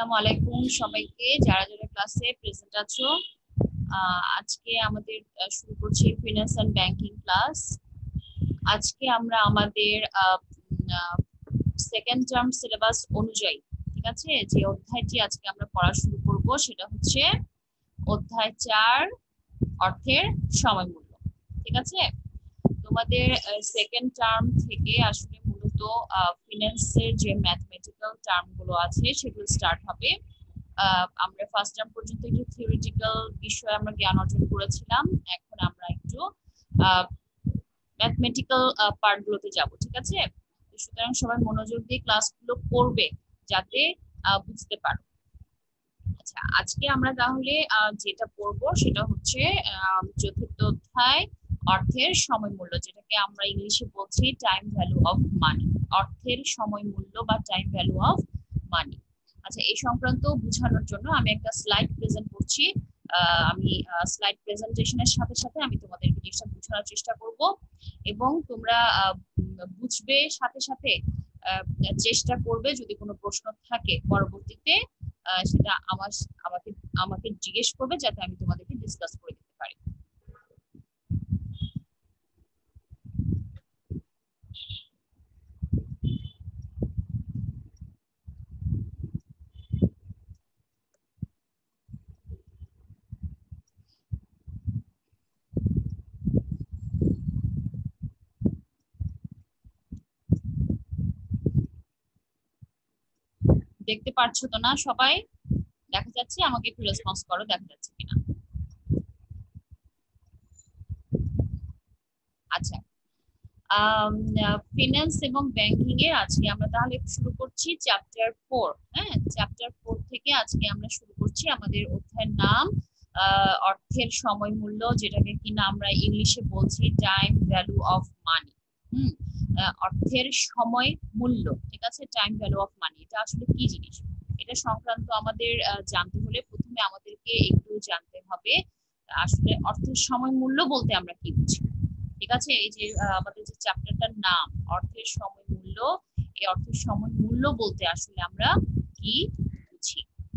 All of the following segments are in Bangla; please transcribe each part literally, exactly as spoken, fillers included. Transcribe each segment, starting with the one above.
আসসালামু আলাইকুম সবাইকে, যারা যারা ক্লাসে প্রেজেন্ট আছো। আহ, আজকে আমাদের আহ, শুরু করছি ফিনান্স এন্ড ব্যাংকিং ক্লাস। আজকে আমরা আমাদের সেকেন্ড টার্ম সিলেবাস অনুযায়ী, ঠিক আছে, যে অধ্যায়টি আজকে আমরা পড়া শুরু করব সেটা হচ্ছে অধ্যায় চার, অর্থের সময় মূল্য। ঠিক আছে, তোমাদের সেকেন্ড টার্ম থেকে আসলে মূলত ফিনান্সের যে ম্যাথমেটিক্যাল টার্ম গুলো আছে সেগুলো স্টার্ট হবে। আহ, আমরা ফার্স্ট টার্ম পর্যন্ত একটু থিওরিটিক্যাল বিষয়ে আমরা জ্ঞান অর্জন করেছিলাম। এখন আমরা একটু ম্যাথমেটিক্যাল পার্ট গুলোতে যাব। ঠিক আছে, তো সুতরাং সবাই মনোযোগ দিয়ে ক্লাসগুলো করবে যাতে আহ, বুঝতে পারো। আচ্ছা, আজকে আমরা তাহলে আহ, যেটা পড়বো সেটা হচ্ছে আহ, চতুর্থ অধ্যায়, অর্থের সময় মূল্য, যেটাকে আমরা ইংলিশে বলছি টাইম ভ্যালু অফ মানি। অর্থের সময় মূল্য বা টাইম ভ্যালু অফ মানি। আচ্ছা, এই সংক্রান্ত বোঝানোর জন্য আমি একটা স্লাইড প্রেজেন্ট করছি। আহ, আমি স্লাইড প্রেজেন্টেশনের সাথে সাথে আমি তোমাদেরকে জিনিসটা বোঝানোর চেষ্টা করব, এবং তোমরা আহ, বুঝবে সাথে সাথে আহ, চেষ্টা করবে যদি কোনো প্রশ্ন থাকে পরবর্তীতে আহ, সেটা আমার আমাকে আমাকে জিজ্ঞেস করবে, যাতে আমি তোমাদেরকে ডিসকাস করে দিতে পারি। দেখতে পারছো তো না সবাই? দেখা যাচ্ছে? আমাকে একটু রেসপন্স করো, দেখা যাচ্ছে কিনা। আচ্ছা, ফিনান্স এবং ব্যাংকিং এর আজকে আমরা তাহলে শুরু করছি চ্যাপ্টার ফোর। হ্যাঁ, চ্যাপ্টার ফোর থেকে আজকে আমরা শুরু করছি আমাদের অধ্যায়ের নাম আহ, অর্থের সময় মূল্য, যেটাকে কিনা আমরা ইংলিশে বলছি টাইম ভ্যালু অফ মানি। হুম, আহ, অর্থের সময় মূল্য, ঠিক আছে, টাইম ভ্যালু অফ মানি, এটা আসলে কি জিনিস? এটা সংক্রান্ত আমাদের আহ, জানতে হলে প্রথমে আমাদেরকে একটু জানতে হবে আসলে অর্থের সময় মূল্য বলতে আমরা কি বুঝি। ঠিক আছে, এই যে আহ, আমাদের যে চ্যাপ্টারটার নাম অর্থের সময় মূল্য, এই অর্থের সময় মূল্য বলতে আসলে আমরা কি বুঝি।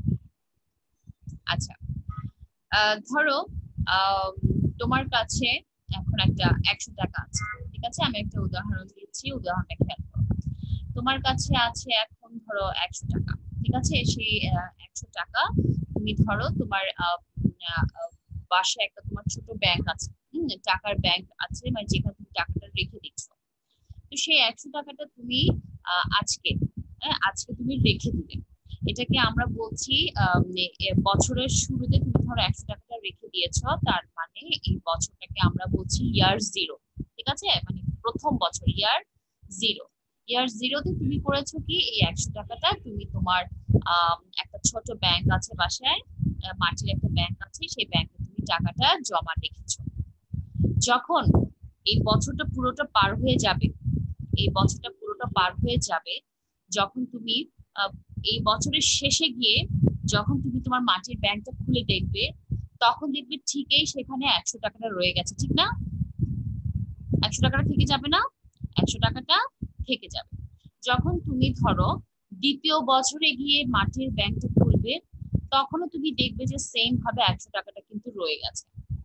আচ্ছা, আহ, ধরো আহ, তোমার কাছে এখন একটা একশো টাকা আছে। ঠিক আছে, আমি একটা উদাহরণ দিচ্ছি, উদাহরণটা খেয়াল করো। তোমার কাছে আছে এখন ধরো একশো টাকা। ঠিক আছে, সেই একশো টাকা তুমি ধরো তোমার আহ, আহ, বাসায় একটা তোমার ছোট ব্যাংক আছে, হম, টাকার ব্যাংক আছে, মানে যেখানে তুমি টাকাটা রেখে দিচ্ছ। তো সেই একশো টাকাটা তুমি আহ, আজকে, হ্যাঁ, আজকে তুমি রেখে দিলে। এটাকে আমরা বলছি আহ, এ, বছরের শুরুতে তুমি ধরো একশো টাকাটা রেখে দিয়েছো, তার মানে এই বছরটাকে আমরা বলছি ইয়ার জিরো। ঠিক আছে, মানে প্রথম বছর, ইয়ার জিরো। ইয়ার জিরোতে তুমি করেছো কি, এই একশো টাকাটা তুমি তোমার আহ একটা ছোট ব্যাংক আছে বাসায়, আহ, মাটির একটা ব্যাংক আছে, সেই ব্যাংকে তুমি টাকাটা জমা রেখেছো। যখন এই বছরটা পুরোটা পার হয়ে যাবে, এই বছরটা পুরোটা পার হয়ে যাবে, যখন তুমি আহ, এই বছরের শেষে গিয়ে যখন তুমি তোমার মাটির ব্যাংকটা খুলে দেখবে, তখন দেখবে ঠিকই সেখানে একশো টাকাটা রয়ে গেছে, ঠিক না? একশো টাকাটা থেকে যাবে না? একশো টাকাটা থেকে যাবে। যখন তুমি ধরো দ্বিতীয় বছরে গিয়ে মাটির ব্যাংকটা খুলবে, তখনও তুমি দেখবে যে সেম ভাবে একশো টাকাটা কিন্তু রয়ে গেছে।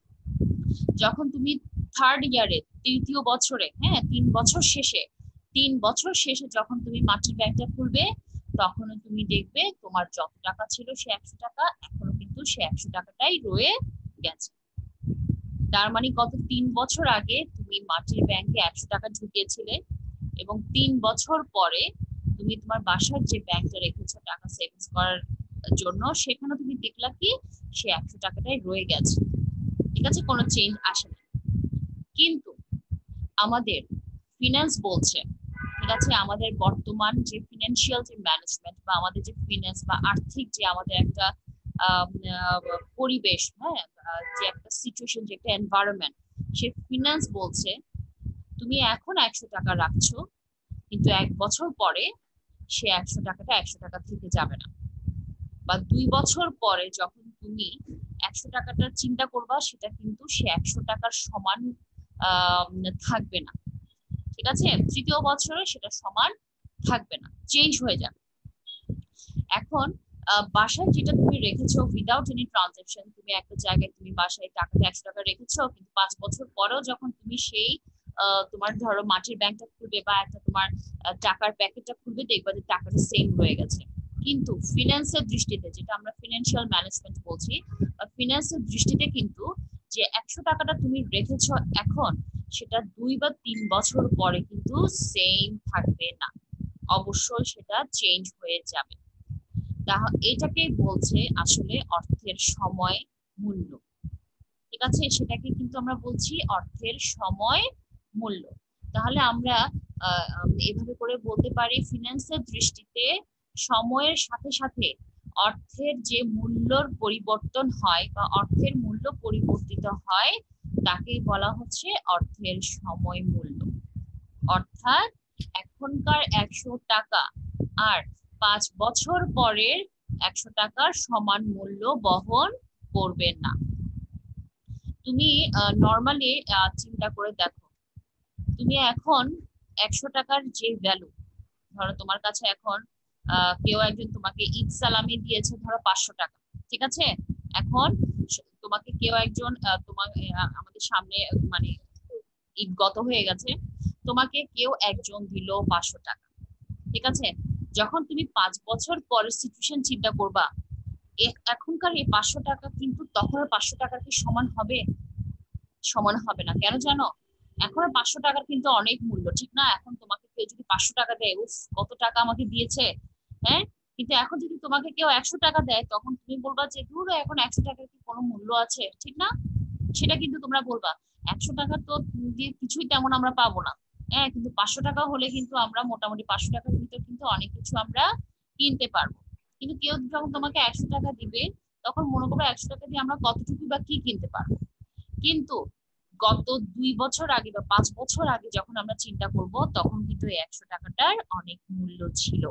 যখন তুমি থার্ড ইয়ারে, তৃতীয় বছরে, হ্যাঁ, তিন বছর শেষে, তিন বছর শেষে যখন তুমি মাটির ব্যাংকটা খুলবে, তখনও তুমি দেখবে তোমার যত টাকা ছিল সে একশো টাকা এখনো কিন্তু সে একশো টাকাটাই রয়ে গেছে। তার মানে কত, তিন বছর আগে তুমি মাটির ব্যাংকে একশো টাকা ঢুকিয়েছিলে, এবং তিন বছর পরে তুমি তোমার বাসার যে ব্যাংকটা রেখেছো টাকা সেভিংস করার জন্য, সেখানে তুমি দেখলা কি সে একশো টাকাটাই রয়ে গেছে। ঠিক আছে, কোনো চেঞ্জ আসে না। কিন্তু আমাদের ফিনান্স বলছে, ঠিক আছে, আমাদের বর্তমান যে ফিনান্সিয়াল যে ম্যানেজমেন্ট বা আমাদের যে ফিনান্স বা আর্থিক যে আমাদের একটা আহ, আহ, পরিবেশ, হ্যাঁ, আহ, যে একটা সিচুয়েশন, যে একটা এনভায়রনমেন্ট, সে ফিনান্স বলছে তুমি এখন একশো টাকা রাখছো, কিন্তু এক বছর পরে সে একশো টাকাটা একশো টাকা থেকে যাবে না, বা দুই বছর পরে যখন তুমি একশো টাকাটা চিন্তা করবা, সেটা কিন্তু সে একশো টাকার সমান আহ থাকবে না। ঠিক আছে, তৃতীয় বছরে সেটা সমান থাকবে না, চেঞ্জ হয়ে যাবে। এখন বাসায় যেটা তুমি রেখেছো উইদাউট এনি ট্রানজাকশন, তুমি একটা জায়গায় তুমি বাসায় টাকাটা একশো টাকা রেখেছো, কিন্তু পাঁচ বছর পরেও যখন তুমি সেই তোমার ধরো মাটির ব্যাংকটা খুলবে বা একটা তোমার টাকার প্যাকেটটা খুলবে, দেখবা যে টাকাটা সেম হয়ে গেছে। কিন্তু ফিনান্সের দৃষ্টিতে, যেটা আমরা ফিনান্সিয়াল ম্যানেজমেন্ট বলছি, ফিনান্সের দৃষ্টিতে কিন্তু যে একশো টাকাটা তুমি রেখেছো এখন, সেটা দুই বা তিন বছর পরে কিন্তু সেম থাকবে না, অবশ্যই সেটা চেঞ্জ হয়ে যাবে। তাহলে এটাকেই বলছে আসলে অর্থের সময় মূল্য। ঠিক আছে, সেটাকে কিন্তু আমরা বলছি অর্থের সময় মূল্য। তাহলে আমরা এভাবে করে বলতে পারি, ফিনান্সের দৃষ্টিতে সময়ের সাথে সাথে অর্থের যে মূল্যর পরিবর্তন হয় বা অর্থের মূল্য পরিবর্তিত হয়, তাকেই বলা হচ্ছে অর্থের সময় মূল্য। অর্থাৎ এখনকার একশো টাকা আর পাঁচ বছর পরের একশো টাকার সমান মূল্য বহন করবে না। তুমি নর্মালি চিন্তা করে দেখো, তুমি এখন একশো টাকার যে ভ্যালু, ধরো তোমার কাছে এখন কেউ একজন তোমাকে ঈদ সালামি দিয়েছে ধরো পাঁচশো টাকা, ঠিক আছে? এখন তোমাকে কেউ একজন তোমার আমাদের সামনে মানে ঈদ গত হয়ে গেছে, তোমাকে কেউ একজন দিল পাঁচশো টাকা, ঠিক আছে? যখন তুমি পাঁচ বছর পরের সিচুয়েশন চিন্তা করবা, এখনকার এই পাঁচশো টাকা কিন্তু তখন পাঁচশো টাকার কি সমান হবে? সমান হবে না। কেন জানো? এখন পাঁচশো টাকার কিন্তু অনেক মূল্য, ঠিক না? এখন তোমাকে কেউ যদি পাঁচশো টাকা দেয়, উফ কত টাকা আমাকে দিয়েছে, হ্যাঁ। কিন্তু এখন যদি তোমাকে কেউ একশো টাকা দেয়, তখন তুমি বলবা যে দূর, এখন একশো টাকার কি কোনো মূল্য আছে, ঠিক না? সেটা কিন্তু তোমরা বলবা। একশো টাকা তো দিয়ে কিছুই তেমন আমরা পাবো না, হ্যাঁ, কিন্তু পাঁচশো টাকা হলে কিন্তু আমরা মোটামুটি পাঁচশো টাকার ভিতর কিন্তু অনেক কিছু আমরা কিনতে পারবো। কিন্তু কেউ যখন তোমাকে একশো টাকা দিবে, তখন মনে করো একশো টাকা দিয়ে আমরা কতটুকু বা কি কিনতে পারবো। কিন্তু গত দুই বছর আগে বা পাঁচ বছর আগে যখন আমরা চিন্তা করব, তখন কিন্তু এই একশো টাকাটার অনেক মূল্য ছিল।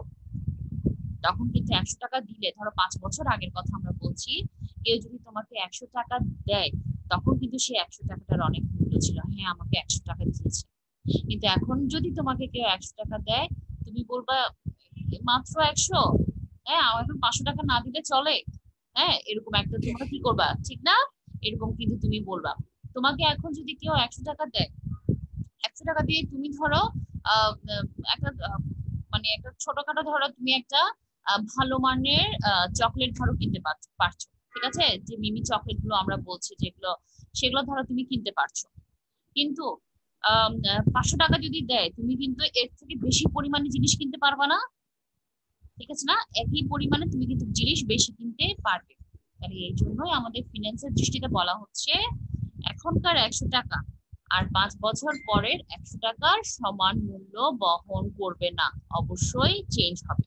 তখন কিন্তু একশো টাকা দিলে, ধরো পাঁচ বছর আগের কথা আমরা বলছি, কেউ যদি তোমাকে একশো টাকা দেয়, তখন কিন্তু সে একশো টাকাটার অনেক মূল্য ছিল, হ্যাঁ আমাকে একশো টাকা দিয়েছে। কিন্তু এখন যদি তোমাকে কেউ একশো টাকা দেয়, তুমি বলবা মাত্র একশো, হ্যাঁ আমার এখন পাঁচশো টাকা না দিলে চলে, হ্যাঁ এরকম একটা তোমরা কি করবা, ঠিক না? এরকম কিন্তু তুমি বলবা। তোমাকে এখন যদি কেউ একশো টাকা দেয়, একশো টাকা দিয়ে তুমি ধরো আহ একটা মানে একটা ছোটখাটো ধরো তুমি একটা ভালো মানের চকলেট ধরো কিনতে পারছো, ঠিক আছে? যে মিমি চকলেট গুলো আমরা বলছি যেগুলো, সেগুলো ধরো তুমি কিনতে পারছো। কিন্তু আহ পাঁচশো টাকা যদি দেয়, তুমি কিন্তু এর থেকে বেশি পরিমাণে জিনিস কিনতে পারবা না, ঠিক আছে না? একই পরিমাণে তুমি কিন্তু জিনিস বেশি কিনতে পারবে। তাহলে এই জন্যই আমাদের ফিনান্সের দৃষ্টিতে বলা হচ্ছে, এখনকার একশো টাকা আর পাঁচ বছর পরের একশো টাকার সমান মূল্য বহন করবে না, অবশ্যই চেঞ্জ হবে।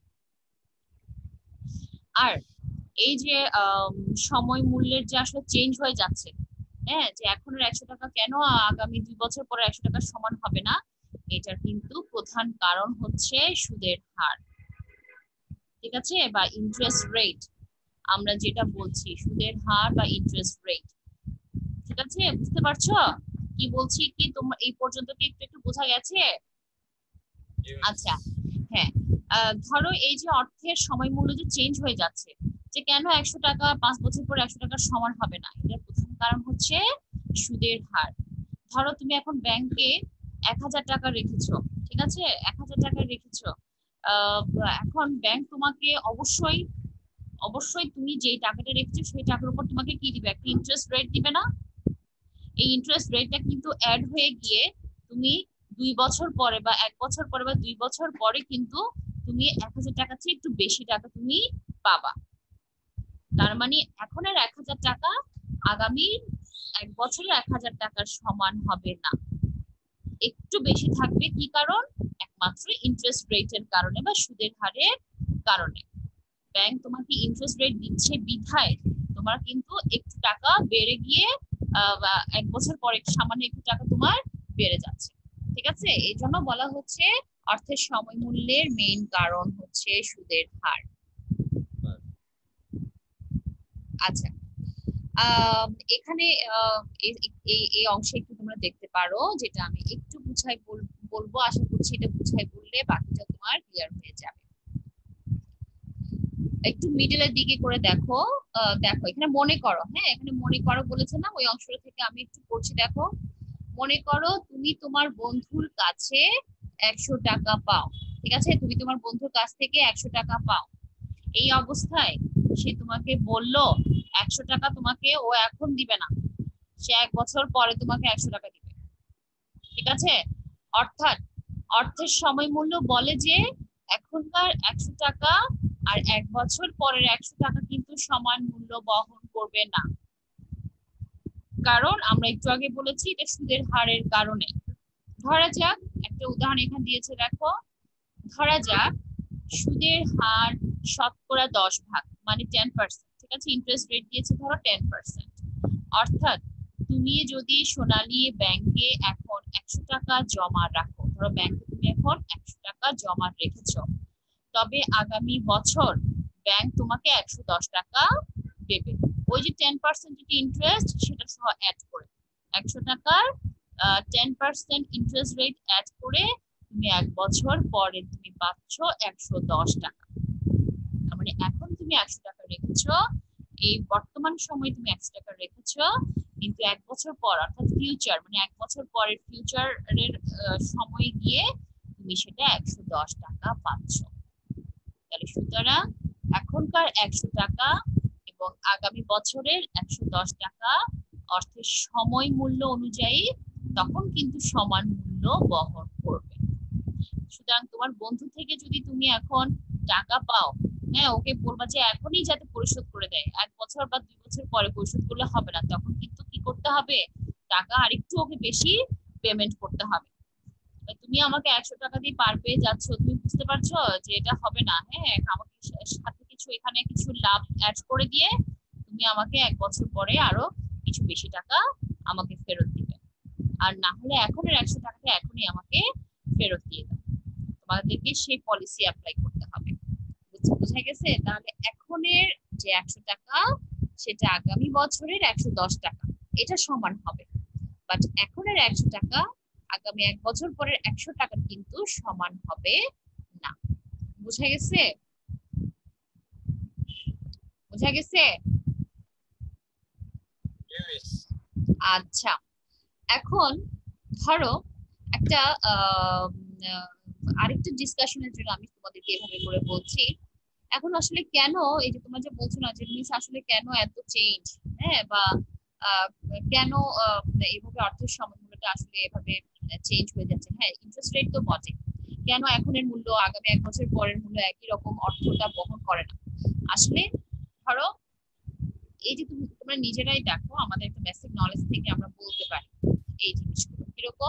আর এই যে সময় মূল্যের যে আসলে চেঞ্জ হয়ে যাচ্ছে, হ্যাঁ, যে এখনের একশো টাকা কেন আগামী দুই বছর পরে একশো টাকার সমান হবে না, এটার কিন্তু প্রধান কারণ হচ্ছে সুদের হার, ঠিক আছে? বা ইন্টারেস্ট রেট, আমরা যেটা বলছি সুদের হার বা ইন্টারেস্ট রেট, ঠিক আছে? বুঝতে পারছো কি বলছি? কি তোমার এই পর্যন্ত কি একটু একটু বোঝা গেছে? আচ্ছা, হ্যাঁ। ধরো এই যে অর্থের সময় মূল্য যে চেঞ্জ হয়ে যাচ্ছে, যে কেন একশো টাকা পাঁচ বছর পরে একশো টাকার সমান হবে না, এটার প্রথম কারণ হচ্ছে সুদের হার। ধরো তুমি এখন ব্যাংকে এক হাজার টাকা রেখেছো, ঠিক আছে? এক হাজার টাকা রেখেছো, আহ এখন ব্যাংক তোমাকে অবশ্যই অবশ্যই তুমি যেই টাকাটা রেখেছো সেই টাকার উপর তোমাকে কি দিবে, একটা ইন্টারেস্ট রেট দিবে না? এই ইন্টারেস্ট রেটটা কিন্তু অ্যাড হয়ে গিয়ে তুমি দুই বছর পরে বা এক বছর পরে বা দুই বছর পরে কিন্তু তুমি এক হাজার টাকা চেয়ে একটু বেশি টাকা তুমি পাবা। তার মানে এখনের এক হাজার টাকা আগামী এক বছরে এক হাজার টাকার সমান হবে না, একটু বেশি থাকবে। কি কারণ? একমাত্র ইন্টারেস্ট রেটের কারণে বা সুদের হারের কারণে। ব্যাংক তোমাকে ইন্টারেস্ট রেট দিচ্ছে বিধায় তোমার কিন্তু একটু টাকা বেড়ে গিয়ে এক বছর পরে সামান্য একটু টাকা তোমার বেড়ে যাচ্ছে, ঠিক আছে? এই জন্য বলা হচ্ছে অর্থের সময় মূল্যের মেইন কারণ হচ্ছে সুদের হার। আচ্ছা, আহ এখানে এই অংশে একটু তোমরা দেখতে পারো, যেটা আমি একটু বুঝাই বলবো, আশা করছি এটা বুঝাই বললে বাকিটা তোমার ক্লিয়ার হয়ে যাবে। একটু মিডলের দিকে করে দেখো। আহ, দেখো এখানে মনে করো, হ্যাঁ এখানে মনে করো বলেছে না, ওই অংশটা থেকে আমি একটু পড়ছি দেখো। মনে করো তুমি তোমার বন্ধুর কাছে একশো টাকা পাও, ঠিক আছে, তুমি তোমার বন্ধুর কাছ থেকে একশো টাকা পাও। এই অবস্থায় সে তোমাকে বলল একশো টাকা তোমাকে ও এখন দিবে না, সে এক বছর পরে তোমাকে একশো টাকা দিবে, ঠিক আছে। অর্থাৎ অর্থের সময় মূল্য বলে যে এখনকার একশো টাকা আর এক বছর পরের একশো টাকা কিন্তু সমান মূল্য বহন করবে না। কারণ আমরা একটু আগে বলেছি এটা সুদের হারের কারণে। ধরা যাক একটা উদাহরণ এখানে দিয়েছে দেখো, ধরা যাক সুদের হার শতকরা দশ ভাগ মানে টেন পার্সেন্ট, ঠিক আছে, ইন্টারেস্ট রেট দিয়েছে ধরো টেন পার্সেন্ট। অর্থাৎ তুমি যদি সোনালী ব্যাংকে এখন একশো টাকা জমা রাখো, ধরো ব্যাংকে তুমি এখন একশো টাকা জমা রেখেছো, তবে আগামী বছর ব্যাংক তোমাকে একশো দশ টাকা দেবে। ওই যে টেন পার্সেন্ট যেটা ইন্টারেস্ট সেটা সহ অ্যাড করে, একশো টাকার ten percent interest rate add করে তুমি এক বছর পরে তুমি পাচ্ছ একশো দশ টাকা। তার মানে এখন তুমি একশো টাকা রেখেছো, এই বর্তমান সময়ে তুমি একশো টাকা রেখেছো, কিন্তু এক বছর পর অর্থাৎ ফিউচার মানে এক বছর পরের ফিউচারের সময় গিয়ে তুমি সেটা একশো দশ টাকা পাচ্ছ। তাহলে সুতরাং এখনকার একশো টাকা এবং আগামী বছরের একশো দশ টাকা অর্থের সময় মূল্য অনুযায়ী তখন কিন্তু সমান মূল্য বহন করবে। সুতরাং তোমার বন্ধু থেকে যদি তুমি এখন টাকা পাও, হ্যাঁ ওকে বলবা যে এখনই যাতে পরিশোধ করে দেয়, এক বছর বা দুই বছর পরে পরিশোধ করলে হবে না, তখন কিন্তু কি করতে হবে, টাকা আরেকটু ওকে বেশি পেমেন্ট করতে হবে। তুমি আমাকে একশো টাকা দিয়ে পার পেয়ে যাচ্ছ, তুমি বুঝতে পারছো যে এটা হবে না, হ্যাঁ আমাকে সাথে কিছু এখানে কিছু লাভ অ্যাড করে দিয়ে তুমি আমাকে এক বছর পরে আরো কিছু বেশি টাকা আমাকে ফেরত দিবে। আর না হলে এখনের একশো টাকাটা এখনই আমাকে ফেরত দিয়ে দাও। তোমাদেরকে সেই পলিসি অ্যাপ্লাই করতে হবে। বুঝা গেছে? তাহলে এখনের যে একশো টাকা সেটা আগামী বছরের একশো দশ টাকা এটা সমান হবে, বাট এখনের একশো টাকা আগামী এক বছর পরের একশো টাকা কিন্তু সমান হবে না। বুঝা গেছে? বুঝা গেছে? আচ্ছা, এখন ধরো একটা আহ আরেকটা ডিসকাশনের জন্য আমি তোমাদেরকে এভাবে করে বলছি। এখন আসলে কেন এই যে তোমরা যে বলছো না যে মিস আসলে কেন এত চেঞ্জ, হ্যাঁ বা কেন এইভাবে অর্থের মূল্যটা আসলে এভাবে চেঞ্জ হয়ে যাচ্ছে, হ্যাঁ ইন্টারেস্ট রেট তো বটে, কেন এখনের মূল্য আগামী এক বছর পরের মূল্য একই রকম অর্থটা বহন করে না। আসলে ধরো এই যে তুমি তোমরা নিজেরাই দেখো, আমাদের একটা বেসিক নলেজ থেকে আমরা বলতে পারি এই জিনিসগুলো কিরকম।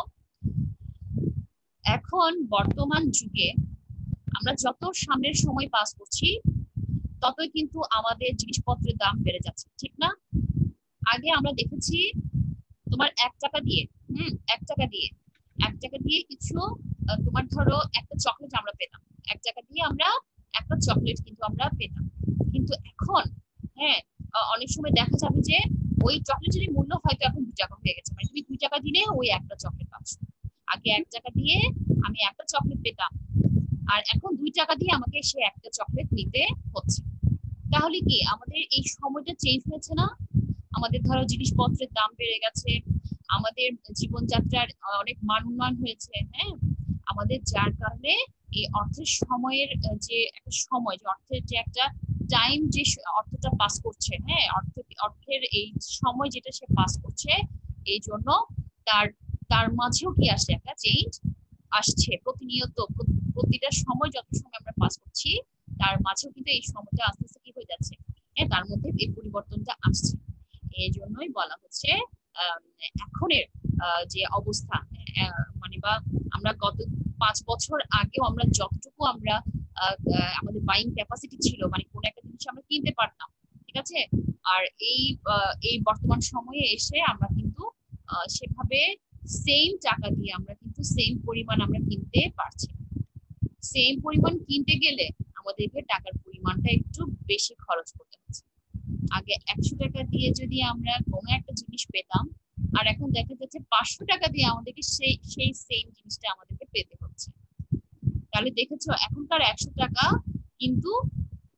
এখন বর্তমান যুগে আমরা যত সামনের সময় পাস করছি ততই কিন্তু আমাদের জিনিসপত্রের দাম বেড়ে যাচ্ছে, ঠিক না? আগে আমরা দেখেছি তোমার এক টাকা দিয়ে, হুম এক টাকা দিয়ে এক টাকা দিয়ে কিছু তোমার ধরো একটা চকলেট আমরা পেতাম, এক টাকা দিয়ে আমরা একটা চকলেট কিন্তু আমরা পেতাম। কিন্তু এখন হ্যাঁ অনেক সময় দেখা যাবে যে ওই চকলেটের মূল্য হয়তো এখন দুই টাকা হয়ে গেছে, মানে তুমি দুই টাকা দিলে ওই একটা চকলেট পাচ্ছ। আগে এক টাকা দিয়ে আমি একটা চকলেট পেতাম, আর এখন দুই টাকা দিয়ে আমাকে সে একটা চকলেট নিতে হচ্ছে। তাহলে কি আমাদের এই সময়টা চেঞ্জ হয়েছে না? আমাদের ধরো জিনিসপত্রের দাম বেড়ে গেছে, আমাদের জীবনযাত্রার অনেক মান উন্নয়ন হয়েছে, হ্যাঁ আমাদের যার কারণে এই অর্থের সময়ের যে একটা সময়, যে অর্থের যে একটা টাইম, যে অর্থটা পাস করছে, হ্যাঁ অর্থ অর্থের এই সময় যেটা সে পাস করছে, এই জন্য তার তার মাঝেও কি আসে একটা চেঞ্জ আসছে প্রতিনিয়ত। প্রতিটা সময় যত সময় আমরা পাস করছি তার মাঝেও কিন্তু এই সময়টা আস্তে আস্তে কি হয়ে যাচ্ছে, হ্যাঁ তার মধ্যে এই পরিবর্তনটা আসছে। এই জন্যই বলা হচ্ছে এখনের যে অবস্থা, মানে বা আমরা গত পাঁচ বছর আগেও আমরা যতটুকু আমরা আমাদের বাইং ক্যাপাসিটি ছিল, মানে কোন একটা জিনিস আমরা কিনতে পারতাম, ঠিক আছে, আর এই এই বর্তমান সময়ে এসে আমরা কিন্তু সেভাবে সেম টাকা দিয়ে আমরা কিন্তু সেম পরিমাণ আমরা কিনতে পারছি। সেম পরিমাণ কিনতে গেলে আমাদেরকে টাকার পরিমাণটা একটু বেশি খরচ করতে হচ্ছে। আগে একশো টাকা দিয়ে যদি আমরা কোনো একটা জিনিস পেতাম, আর এখন দেখা যাচ্ছে পাঁচশো টাকা দিয়ে আমাদেরকে সেই সেই সেম জিনিসটা আমাদেরকে পেতে হচ্ছে। তাহলে দেখেছো এখনকার একশো টাকা কিন্তু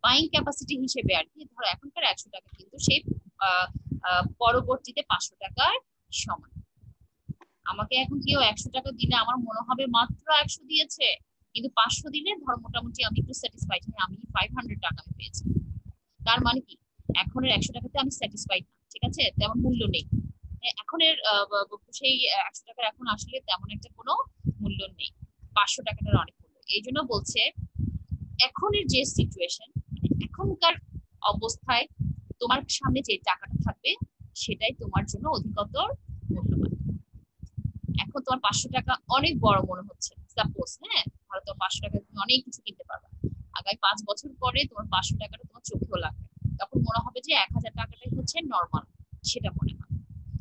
বাইং ক্যাপাসিটি হিসেবে আর কি, ধরো এখনকার একশো টাকা কিন্তু সেই আহ, আহ, পরবর্তীতে পাঁচশো টাকার সমান। আমাকে এখন কেউ একশো টাকা দিলে আমার মনে হবে মাত্র একশো দিয়েছে, কিন্তু পাঁচশো দিলে ধর মোটামুটি আমি একটু স্যাটিসফাইড, হ্যাঁ আমি ফাইভ হান্ড্রেড টাকা আমি পেয়েছি। তার মানে কি এখনের একশো টাকাতে আমি স্যাটিসফাইড না, ঠিক আছে, তেমন মূল্য নেই। হ্যাঁ, এখনের আহ, ব- ব- সেই একশো টাকার এখন আসলে তেমন একটা কোনো মূল্য নেই, পাঁচশো টাকাটার অনেক মূল্য। এই জন্য বলছে এখনের যে সিচুয়েশন, এখনকার অবস্থায় তোমার সামনে যে টাকাটা থাকবে সেটাই তোমার জন্য অধিকতর মূল্যবান। এখন তোমার পাঁচশো টাকা অনেক বড় মনে হচ্ছে, সাপোজ, হ্যাঁ ধরো তোমার পাঁচশো টাকা তুমি অনেক কিছু কিনতে পারবে, আগামী পাঁচ বছর পরে তোমার পাঁচশো টাকাটা তোমার চোখেও লাগবে, তখন মনে হবে যে এক হাজার টাকাটাই হচ্ছে নর্মাল, সেটা মনে হয়।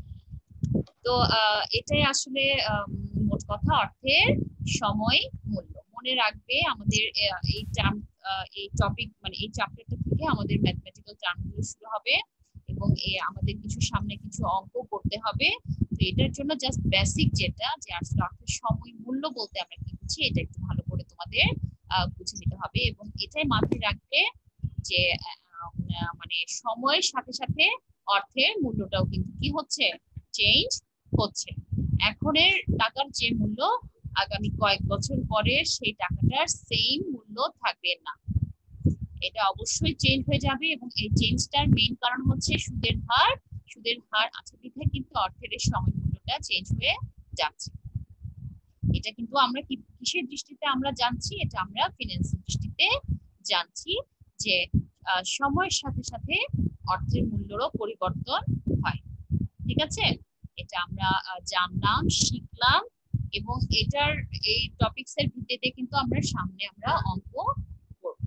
তো আহ, এটাই আসলে আম, মোট কথা অর্থের সময় মূল্য। মনে রাখবে আমাদের আহ, এই টার্ম, এই টপিক মানে এই চ্যাপ্টারটা থেকে আমাদের ম্যাথমেটিক্যাল টার্মগুলো শুরু হবে, এবং এ আমাদের কিছু সামনে কিছু অঙ্ক করতে হবে। তো এটার জন্য জাস্ট বেসিক যেটা, যে আসলে অর্থের সময় মূল্য বলতে আমরা কি বুঝি, এটা একটু ভালো করে তোমাদের আহ, বুঝে নিতে হবে, এবং এটাই মাথায় রাখবে যে আহ, আহ, মানে সময়ের সাথে সাথে অর্থের মূল্যটাও কিন্তু কি হচ্ছে, চেঞ্জ হচ্ছে। এখনের টাকার যে মূল্য আগামী কয়েক বছর পরে সেই টাকাটার সেম মূল্য থাকবে না, এটা অবশ্যই চেঞ্জ হয়ে যাবে, এবং এই চেঞ্জটার মেইন কারণ হচ্ছে সুদের হার। সুদের হার আছে বিধায় কিন্তু অর্থের এই সময় মূল্যটা চেঞ্জ হয়ে যাচ্ছে। এটা কিন্তু আমরা কি কিসের দৃষ্টিতে আমরা জানছি, এটা আমরা ফিনান্সের দৃষ্টিতে জানছি, যে আহ, সময়ের সাথে সাথে অর্থের মূল্যেরও পরিবর্তন হয়। ঠিক আছে, এটা আমরা আহ, জানলাম, শিখলাম, এবং এটার এই টপিকস এর ভিত্তিতে কিন্তু আমরা সামনে আমরা অঙ্ক করব।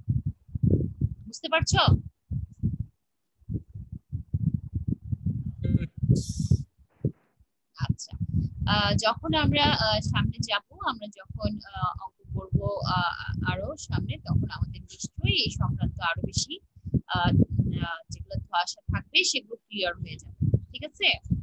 বুঝতে পারছো? আচ্ছা, আহ, যখন আমরা আহ, সামনে যাব, আমরা যখন আহ, অঙ্ক করব আহ, আরো সামনে, তখন আমাদের নিশ্চয়ই এই সংক্রান্ত আরো বেশি আহ, আহ, যেগুলো ধোঁয়াশা থাকবে সেগুলো ক্লিয়ার হয়ে যাবে। ঠিক আছে।